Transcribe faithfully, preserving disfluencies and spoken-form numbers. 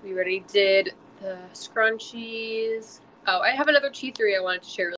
We already did the scrunchies. Oh, I have another tea theory I wanted to share